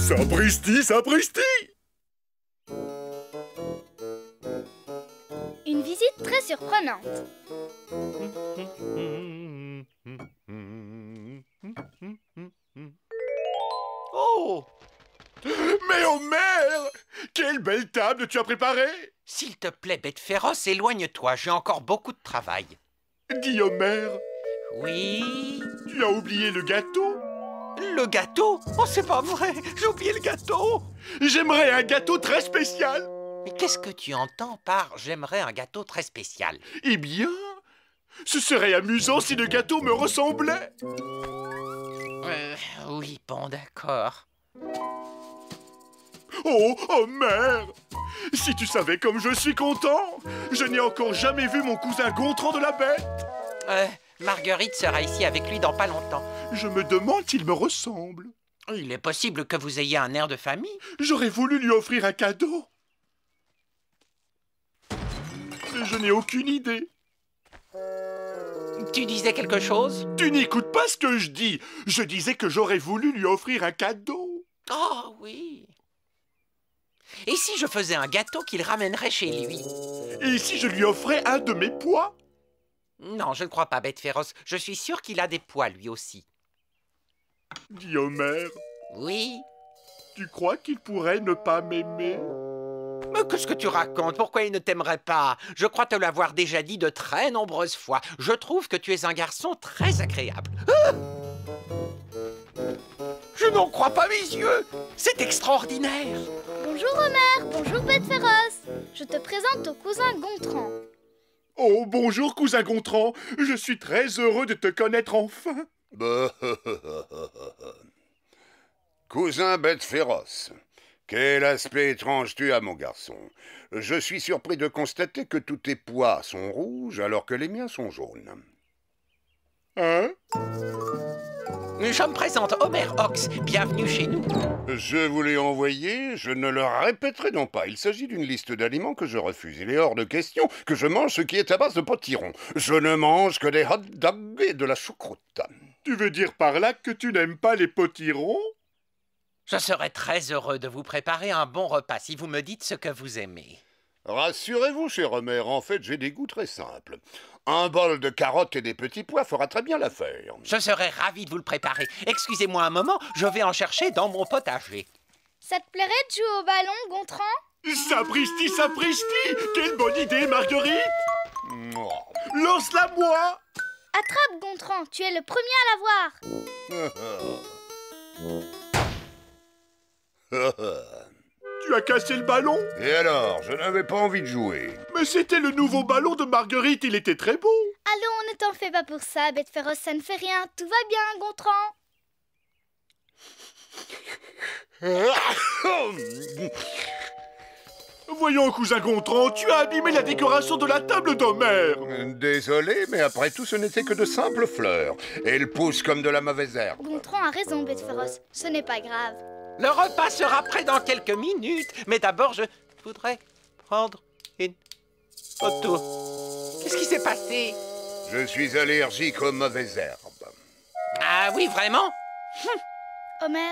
Sapristi, sapristi! Une visite très surprenante. Oh! Mais Homer! Quelle belle table tu as préparée! S'il te plaît, bête féroce, éloigne-toi, j'ai encore beaucoup de travail. Dis Homer, Oui? tu as oublié le gâteau? Le gâteau? Oh, c'est pas vrai, j'ai oublié le gâteau! J'aimerais un gâteau très spécial! Mais qu'est-ce que tu entends par « j'aimerais un gâteau très spécial » ? Eh bien, ce serait amusant si le gâteau me ressemblait! Oui, bon, d'accord. Oh, Homer! Si tu savais comme je suis content! Je n'ai encore jamais vu mon cousin Gontran de la bête! Marguerite sera ici avec lui dans pas longtemps. Je me demande s'il me ressemble. Il est possible que vous ayez un air de famille. J'aurais voulu lui offrir un cadeau. Mais je n'ai aucune idée. Tu disais quelque chose? Tu n'écoutes pas ce que je dis. Je disais que j'aurais voulu lui offrir un cadeau. Oh, oui. Et si je faisais un gâteau qu'il ramènerait chez lui? Et si je lui offrais un de mes pois? Non, je ne crois pas, bête féroce. Je suis sûr qu'il a des pois, lui aussi. Dis Homer, Oui? tu crois qu'il pourrait ne pas m'aimer? Mais qu'est-ce que tu racontes? Pourquoi il ne t'aimerait pas? Je crois te l'avoir déjà dit de très nombreuses fois. Je trouve que tu es un garçon très agréable. Ah! Je n'en crois pas mes yeux! C'est extraordinaire! Bonjour Homer, bonjour bête féroce. Je te présente ton cousin Gontran. Oh, bonjour cousin Gontran. Je suis très heureux de te connaître enfin. Cousin bête féroce, quel aspect étrange tu as, mon garçon. Je suis surpris de constater que tous tes pois sont rouges alors que les miens sont jaunes. Hein? Je me présente Homer Ox. Bienvenue chez nous. Je vous l'ai envoyé, je ne le répéterai donc pas. Il s'agit d'une liste d'aliments que je refuse. Il est hors de question que je mange ce qui est à base de potiron. Je ne mange que des hot dogs et de la choucroute. Tu veux dire par là que tu n'aimes pas les potirons? Je serais très heureux de vous préparer un bon repas si vous me dites ce que vous aimez. Rassurez-vous, cher Homer, en fait, j'ai des goûts très simples. Un bol de carottes et des petits pois fera très bien l'affaire. Je serais ravi de vous le préparer. Excusez-moi un moment, je vais en chercher dans mon potager. Ça te plairait de jouer au ballon, Gontran? Sapristi, sapristi! Quelle bonne idée, Marguerite! Mouah. Lance-la moi! Attrape, Gontran, tu es le premier à l'avoir. Tu as cassé le ballon? Et alors, je n'avais pas envie de jouer. Mais c'était le nouveau ballon de Marguerite, il était très beau. Allons, ne t'en fais pas pour ça, bête féroce, ça ne fait rien. Tout va bien, Gontran. Voyons, cousin Gontran, tu as abîmé la décoration de la table d'Homer. Désolé, mais après tout, ce n'était que de simples fleurs. Elles poussent comme de la mauvaise herbe. Gontran a raison, bête féroce. Ce n'est pas grave. Le repas sera prêt dans quelques minutes. Mais d'abord, je voudrais prendre une photo. Qu'est-ce qui s'est passé? Je suis allergique aux mauvaises herbes. Ah oui, vraiment? Homer,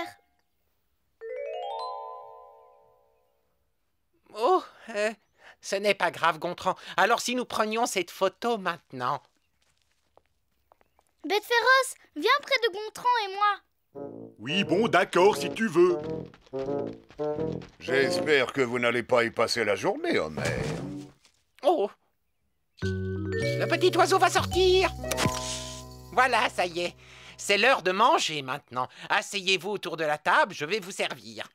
Oh, ce n'est pas grave, Gontran. Alors si nous prenions cette photo maintenant? bête féroce, viens près de Gontran et moi. Oui, bon, d'accord, si tu veux. J'espère que vous n'allez pas y passer la journée, Homer. Oh! Le petit oiseau va sortir! Voilà, ça y est. C'est l'heure de manger maintenant. Asseyez-vous autour de la table, je vais vous servir.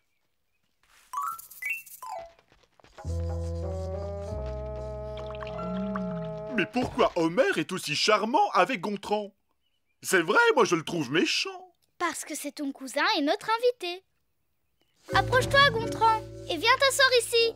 Mais pourquoi Homer est aussi charmant avec Gontran? C'est vrai, moi je le trouve méchant. Parce que c'est ton cousin et notre invité. Approche-toi, Gontran, et viens t'asseoir ici.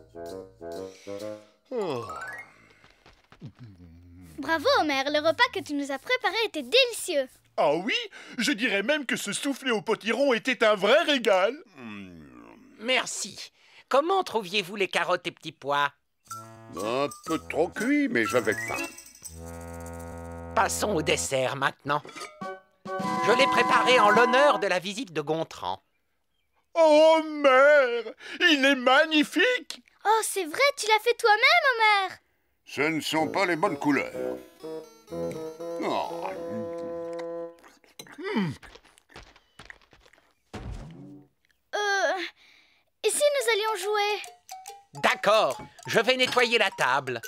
Bravo, Homer, le repas que tu nous as préparé était délicieux. Ah oui, je dirais même que ce soufflé au potiron était un vrai régal. Merci. Comment trouviez-vous les carottes et petits pois? Un peu trop cuit, mais j'avais faim. Passons au dessert maintenant. Je l'ai préparé en l'honneur de la visite de Gontran. Oh, Homer! Il est magnifique! Oh, c'est vrai, tu l'as fait toi-même, Homer! Ce ne sont pas les bonnes couleurs. Oh. Et si nous allions jouer? D'accord, je vais nettoyer la table.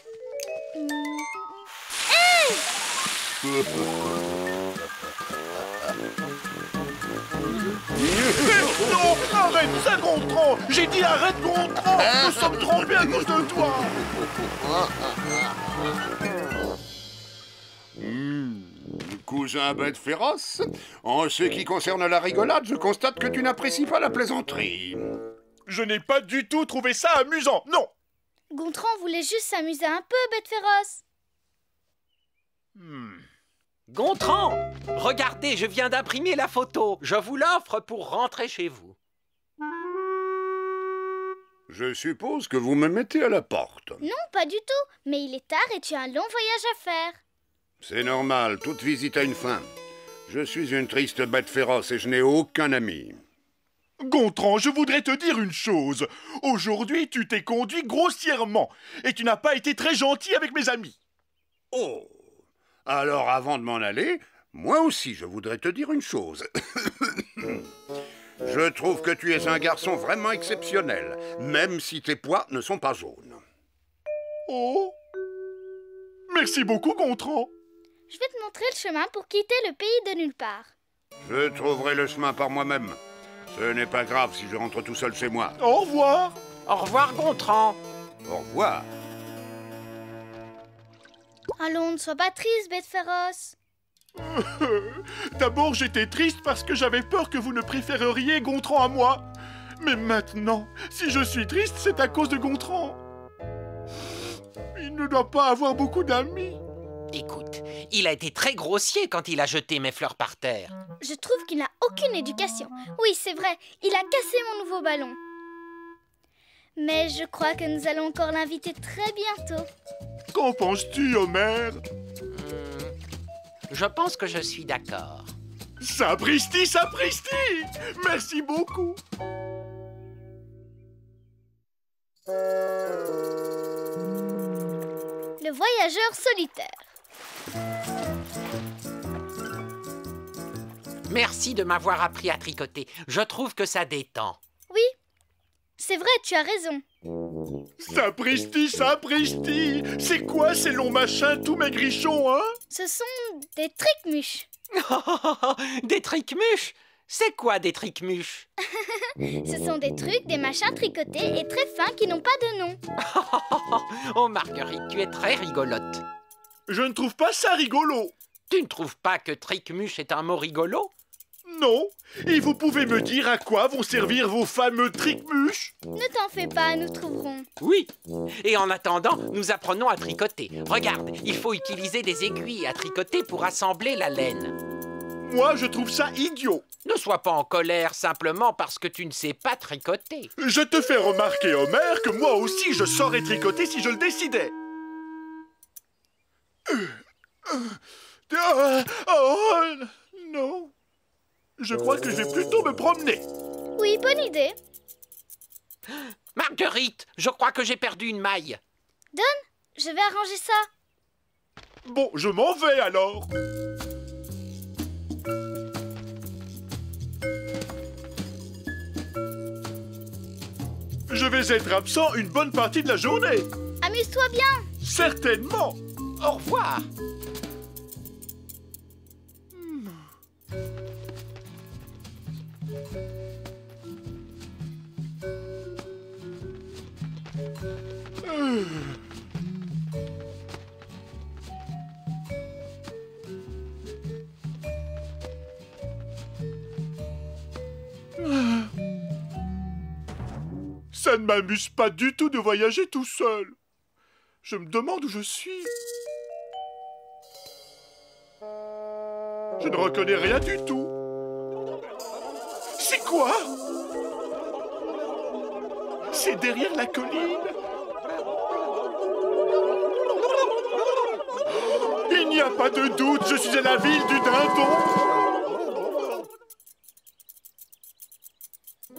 Non, arrête ça, Gontran! J'ai dit arrête, Gontran! Nous sommes trompés à cause de toi! Cousin bête féroce, en ce qui concerne la rigolade, je constate que tu n'apprécies pas la plaisanterie. Je n'ai pas du tout trouvé ça amusant, non! Gontran voulait juste s'amuser un peu, bête féroce. Gontran, regardez, je viens d'imprimer la photo. Je vous l'offre pour rentrer chez vous. Je suppose que vous me mettez à la porte. Non, pas du tout. Mais il est tard et tu as un long voyage à faire. C'est normal, toute visite a une fin. Je suis une triste bête féroce et je n'ai aucun ami. Gontran, je voudrais te dire une chose. Aujourd'hui, tu t'es conduit grossièrement et tu n'as pas été très gentil avec mes amis. Oh! Alors avant de m'en aller, moi aussi je voudrais te dire une chose. Je trouve que tu es un garçon vraiment exceptionnel, même si tes pois ne sont pas jaunes. Oh! Merci beaucoup, Gontran. Je vais te montrer le chemin pour quitter le pays de nulle part. Je trouverai le chemin par moi-même. Ce n'est pas grave si je rentre tout seul chez moi. Au revoir. Au revoir, Gontran. Au revoir. Allons, ne sois pas triste, bête féroce. D'abord, j'étais triste parce que j'avais peur que vous ne préféreriez Gontran à moi. Mais maintenant, si je suis triste, c'est à cause de Gontran. Il ne doit pas avoir beaucoup d'amis. Écoute, il a été très grossier quand il a jeté mes fleurs par terre. Je trouve qu'il n'a aucune éducation. Oui, c'est vrai, il a cassé mon nouveau ballon. Mais je crois que nous allons encore l'inviter très bientôt. Qu'en penses-tu, Homer? Je pense que je suis d'accord. Sapristi, sapristi! Merci beaucoup. Le voyageur solitaire. Merci de m'avoir appris à tricoter. Je trouve que ça détend. Oui, c'est vrai, tu as raison. Sapristi, sapristi! C'est quoi ces longs machins tout maigrichons, hein? Ce sont des trique-muches. Des trique-muches? C'est quoi des trique-muches? Ce sont des trucs, des machins tricotés et très fins qui n'ont pas de nom. Oh Marguerite, tu es très rigolote. Je ne trouve pas ça rigolo. Tu ne trouves pas que trique-muche est un mot rigolo? Non. Et vous pouvez me dire à quoi vont servir vos fameux trique-muches? Ne t'en fais pas, nous trouverons. Oui. Et en attendant, nous apprenons à tricoter. Regarde, il faut utiliser des aiguilles à tricoter pour assembler la laine. Moi, je trouve ça idiot. Ne sois pas en colère simplement parce que tu ne sais pas tricoter. Je te fais remarquer, Homer, que moi aussi je saurais tricoter si je le décidais. Oh, non. Je crois que je vais plutôt me promener. Oui, bonne idée. Marguerite, je crois que j'ai perdu une maille. Donne, je vais arranger ça. Bon, je m'en vais alors. Je vais être absent une bonne partie de la journée. Amuse-toi bien. Certainement. Au revoir. Ça ne m'amuse pas du tout de voyager tout seul. Je me demande où je suis. Je ne reconnais rien du tout. C'est quoi? C'est derrière la colline. Il n'y a pas de doute, je suis à la ville du dindon.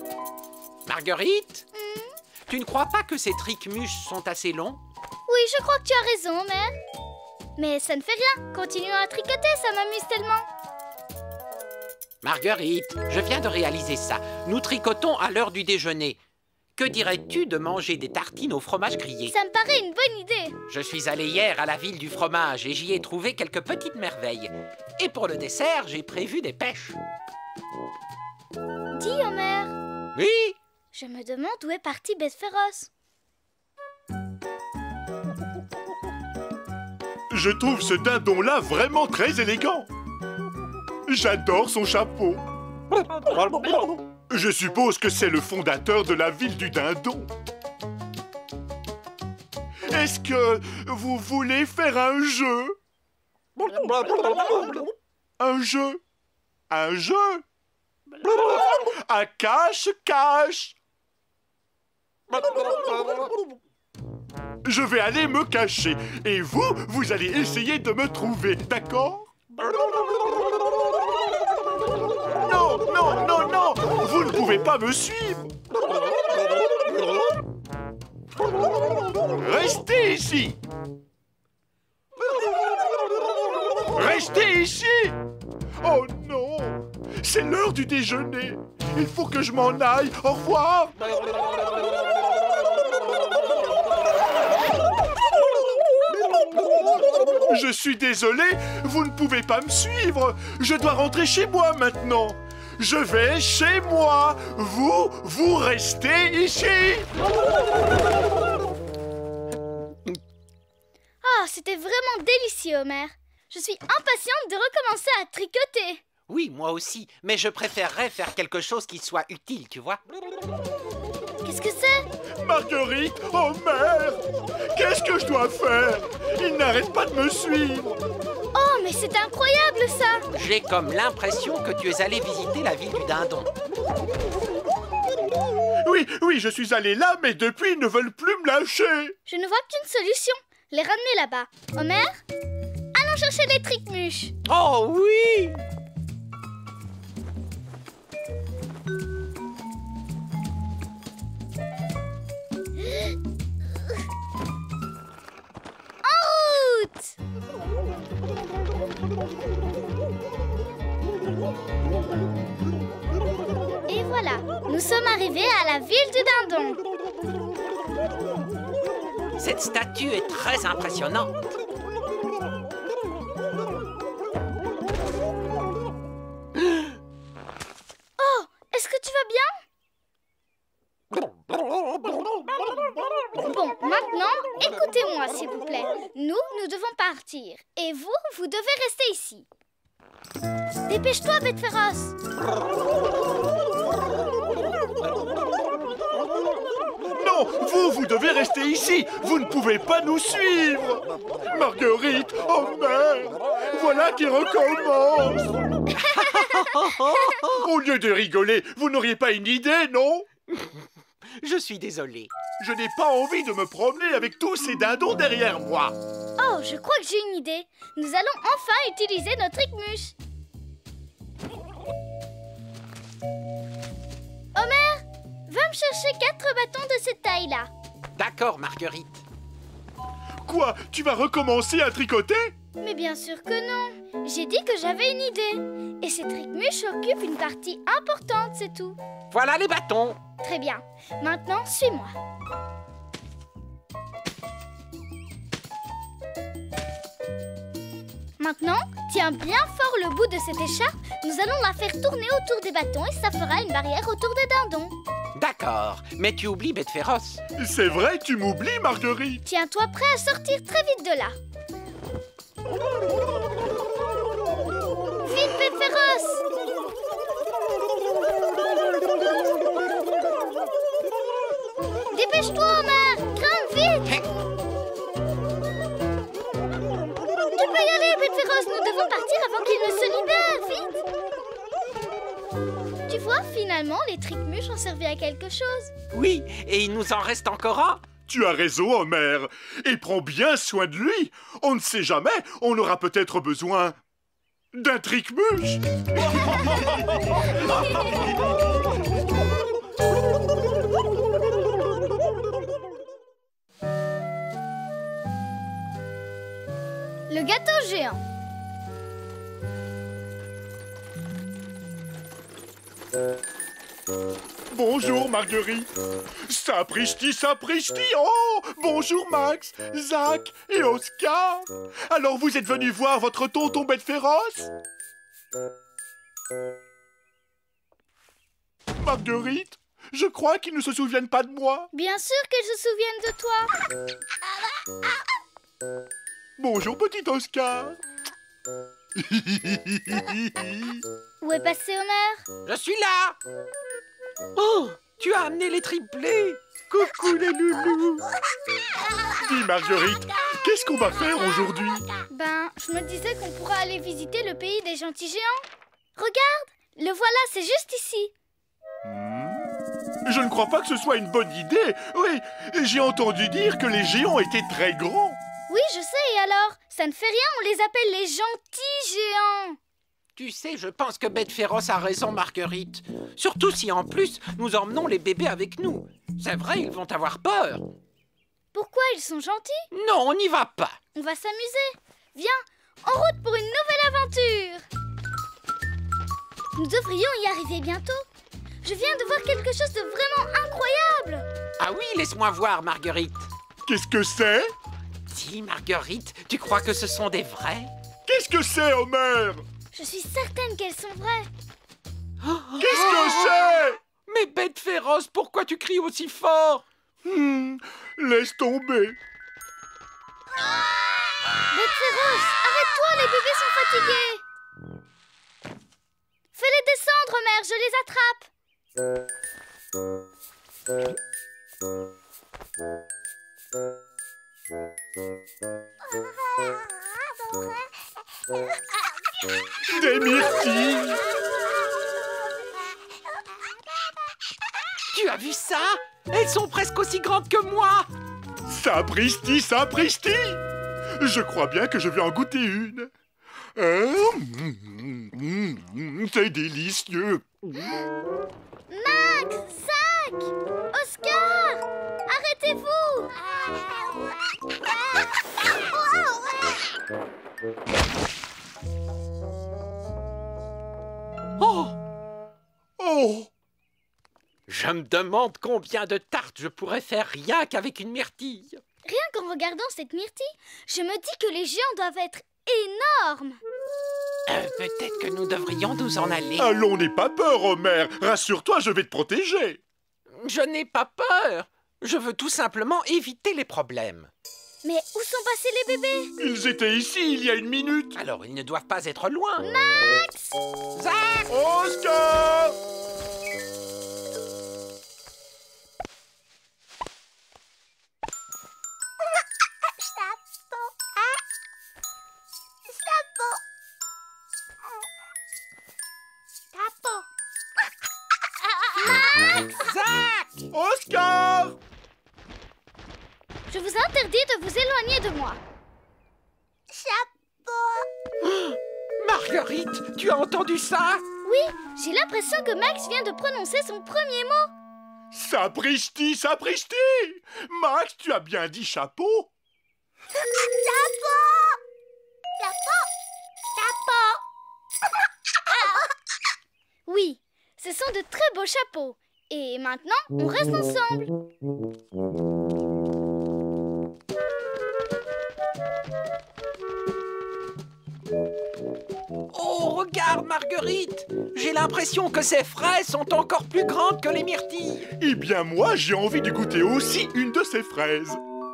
Marguerite, tu ne crois pas que ces trique-mûches sont assez longs? Oui, je crois que tu as raison, mère. Mais ça ne fait rien. Continuons à tricoter, ça m'amuse tellement. Marguerite, je viens de réaliser ça. Nous tricotons à l'heure du déjeuner. Que dirais-tu de manger des tartines au fromage grillé? Ça me paraît une bonne idée. Je suis allé hier à la ville du fromage et j'y ai trouvé quelques petites merveilles. Et pour le dessert, j'ai prévu des pêches. Dis, Homer. Oui? Je me demande où est parti Bête Féroce. Je trouve ce dindon-là vraiment très élégant. J'adore son chapeau. Je suppose que c'est le fondateur de la ville du dindon. Est-ce que vous voulez faire un jeu? Un jeu? Un jeu? Un cache-cache? Je vais aller me cacher et vous allez essayer de me trouver, d'accord? Non, non, non, non! Vous ne pouvez pas me suivre! Restez ici! Restez ici! Oh non! C'est l'heure du déjeuner! Il faut que je m'en aille! Au revoir! Je suis désolé, vous ne pouvez pas me suivre. Je dois rentrer chez moi maintenant. Je vais chez moi. Vous restez ici. Ah, c'était vraiment délicieux, Homer. Je suis impatiente de recommencer à tricoter. Oui, moi aussi, mais je préférerais faire quelque chose qui soit utile, tu vois. Qu'est-ce que c'est? Marguerite, Homer, qu'est-ce que je dois faire? Il n'arrête pas de me suivre. Oh, mais c'est incroyable, ça! J'ai comme l'impression que tu es allé visiter la ville du dindon. Oui, je suis allé là, mais depuis, ils ne veulent plus me lâcher. Je ne vois qu'une solution. Les ramener là-bas. Homer, allons chercher les trique-mûches. Oh oui! En route! Et voilà, nous sommes arrivés à la ville du dindon. Cette statue est très impressionnante. Oh, est-ce que tu vas bien? Bon, maintenant, écoutez-moi, s'il vous plaît. Nous devons partir. Et vous devez rester ici. Dépêche-toi, bête féroce. Non, vous devez rester ici. Vous ne pouvez pas nous suivre. Marguerite, Homer, voilà qui recommence. Au lieu de rigoler, vous n'auriez pas une idée, non? Je suis désolé. Je n'ai pas envie de me promener avec tous ces dindons derrière moi. Oh, je crois que j'ai une idée. Nous allons enfin utiliser notre trique-mûche. Homer, va me chercher 4 bâtons de cette taille-là. D'accord, Marguerite. Quoi? Tu vas recommencer à tricoter? Mais bien sûr que non. J'ai dit que j'avais une idée. Et ces trique-mûches occupent une partie importante, c'est tout. Voilà les bâtons. Très bien. Maintenant, suis-moi. Maintenant, tiens bien fort le bout de cette écharpe. Nous allons la faire tourner autour des bâtons et ça fera une barrière autour des dindons. D'accord, mais tu oublies Bête Féroce. C'est vrai, tu m'oublies, Marguerite. Tiens-toi prêt à sortir très vite de là. Vite, Bête Féroce! Dépêche-toi, Homer! Grimpe vite! Tu peux y aller, Bête Féroce! Nous devons partir avant qu'il ne se libère! Vite! Tu vois, finalement, les trique-mûches ont servi à quelque chose. Oui, et il nous en reste encore un. Tu as raison, Homer. Et prends bien soin de lui. On ne sait jamais, on aura peut-être besoin d'un trique-mûche. gâteau géant. Bonjour Marguerite. Sapristi, sapristi. Oh, bonjour Max, Zach et Oscar. Alors vous êtes venus voir votre tonton bête féroce? Marguerite, je crois qu'ils ne se souviennent pas de moi. Bien sûr qu'ils se souviennent de toi. Bonjour petit Oscar. Où est passé Homer? Je suis là. Oh, tu as amené les triplés. Coucou les loulous. Dis Marguerite, qu'est-ce qu'on va faire aujourd'hui? Ben, je me disais qu'on pourrait aller visiter le pays des gentils géants. Regarde, le voilà, c'est juste ici. Je ne crois pas que ce soit une bonne idée. Oui, j'ai entendu dire que les géants étaient très grands. Oui, je sais, et alors? Ça ne fait rien, on les appelle les gentils géants. Tu sais, je pense que Bête Féroce a raison, Marguerite. Surtout si en plus, nous emmenons les bébés avec nous. C'est vrai, ils vont avoir peur. Pourquoi ils sont gentils? Non, on n'y va pas. On va s'amuser. Viens, en route pour une nouvelle aventure. Nous devrions y arriver bientôt. Je viens de voir quelque chose de vraiment incroyable. Ah oui, laisse-moi voir, Marguerite. Qu'est-ce que c'est? Dis, Marguerite, tu crois que ce sont des vrais? Qu'est-ce que c'est, Homer? Je suis certaine qu'elles sont vraies. Qu'est-ce que c'est? Mais Bête Féroce, pourquoi tu cries aussi fort? Laisse tomber. Bête féroce, arrête-toi, les bébés sont fatigués. Fais-les descendre, mère, je les attrape. Des myrtilles. Tu as vu ça? Elles sont presque aussi grandes que moi. Sapristi, sapristi. Je crois bien que je vais en goûter une. C'est délicieux. Max, Zach, Oscar, arrêtez-vous. Oh! Oh! Je me demande combien de tartes je pourrais faire rien qu'avec une myrtille. Rien qu'en regardant cette myrtille, je me dis que les géants doivent être énormes. Peut-être que nous devrions nous en aller. Allons, n'aie pas peur, Homer. Rassure-toi, je vais te protéger. Je n'ai pas peur. Je veux tout simplement éviter les problèmes. Mais où sont passés les bébés? Ils étaient ici il y a une minute. Alors, ils ne doivent pas être loin. Max! Zach! Oscar! Zach! Oscar! Je vous interdis de vous éloigner de moi. Marguerite, tu as entendu ça? Oui, j'ai l'impression que Max vient de prononcer son premier mot. Sapristi, sapristi! Max, tu as bien dit chapeau? Oui, ce sont de très beaux chapeaux. Et maintenant, on reste ensemble. Oh, regarde, Marguerite! J'ai l'impression que ces fraises sont encore plus grandes que les myrtilles. Eh bien, moi, j'ai envie de goûter aussi une de ces fraises.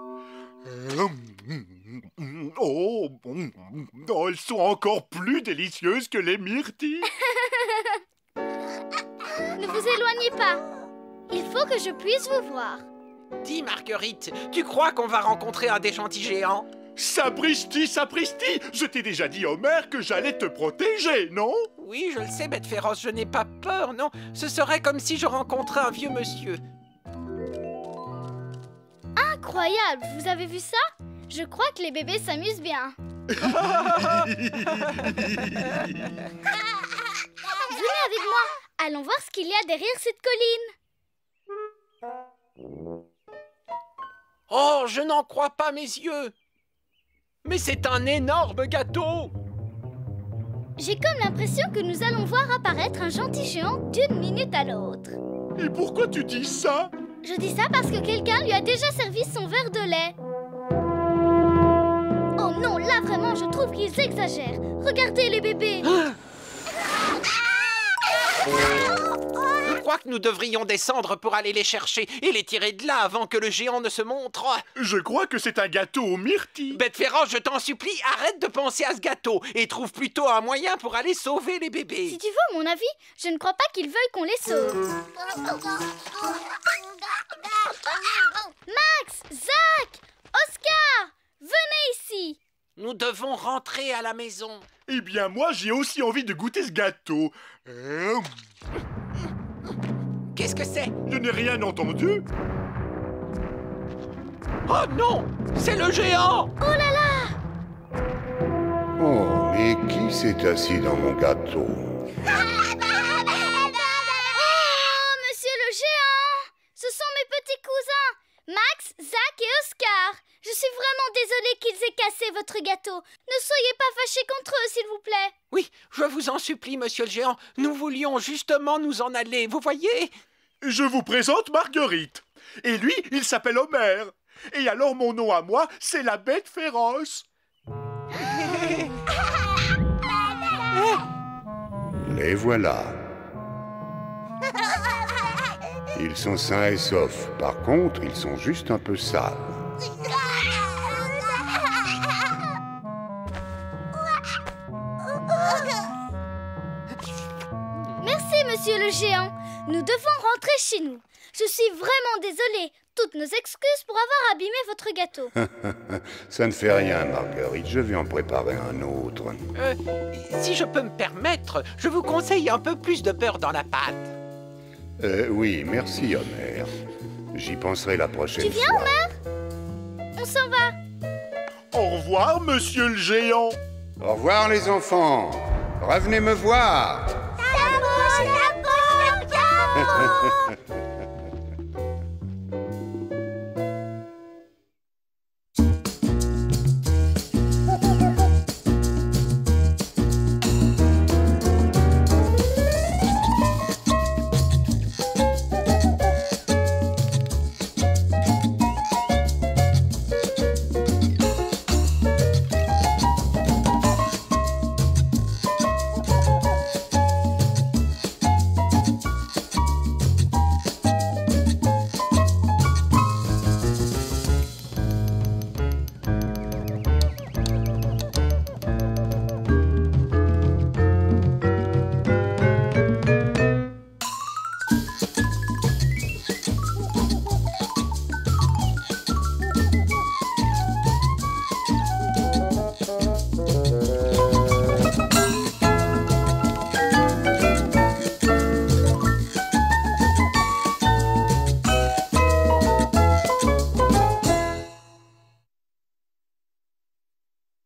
Oh, elles sont encore plus délicieuses que les myrtilles. Ne vous éloignez pas. Il faut que je puisse vous voir. Dis, Marguerite, tu crois qu'on va rencontrer un des gentils géants? Sapristi, sapristi! Je t'ai déjà dit, Homer, que j'allais te protéger, non? Oui, je le sais, Bête Féroce, je n'ai pas peur, non. Ce serait comme si je rencontrais un vieux monsieur. Incroyable, vous avez vu ça? Je crois que les bébés s'amusent bien. Venez avec moi. Allons voir ce qu'il y a derrière cette colline. Oh, je n'en crois pas mes yeux. Mais c'est un énorme gâteau! J'ai comme l'impression que nous allons voir apparaître un gentil géant d'une minute à l'autre. Et pourquoi tu dis ça? Je dis ça parce que quelqu'un lui a déjà servi son verre de lait. Oh non, là vraiment, je trouve qu'ils exagèrent. Regardez les bébés. Je crois que nous devrions descendre pour aller les chercher et les tirer de là avant que le géant ne se montre. Je crois que c'est un gâteau aux myrtilles. Bête féroce, je t'en supplie, arrête de penser à ce gâteau et trouve plutôt un moyen pour aller sauver les bébés. Si tu veux mon avis, je ne crois pas qu'ils veuillent qu'on les sauve. Max, Zach, Oscar, venez ici. Nous devons rentrer à la maison. Eh bien, moi, j'ai aussi envie de goûter ce gâteau. Qu'est-ce que c'est? Je n'ai rien entendu. Oh non! C'est le géant! Oh là là! Oh, mais qui s'est assis dans mon gâteau? Oh, monsieur le géant! Ce sont mes petits cousins, Max, Zach et Oscar. Je suis vraiment désolée qu'ils aient cassé votre gâteau. Ne soyez pas fâchés contre eux, s'il vous plaît. Oui, je vous en supplie, monsieur le géant. Nous voulions justement nous en aller, vous voyez? Je vous présente Marguerite. Et lui, il s'appelle Homer. Et alors, mon nom à moi, c'est la bête féroce. Les voilà. Ils sont sains et saufs. Par contre, ils sont juste un peu sales. Merci, monsieur le géant. Nous devons rentrer chez nous. Je suis vraiment désolée. Toutes nos excuses pour avoir abîmé votre gâteau. Ça ne fait rien, Marguerite. Je vais en préparer un autre. Si je peux me permettre, je vous conseille un peu plus de beurre dans la pâte. Oui, merci, Homer. J'y penserai la prochaine Tu viens, fois. Homer? On s'en va. Au revoir, monsieur le géant. Au revoir, les enfants. Revenez me voir.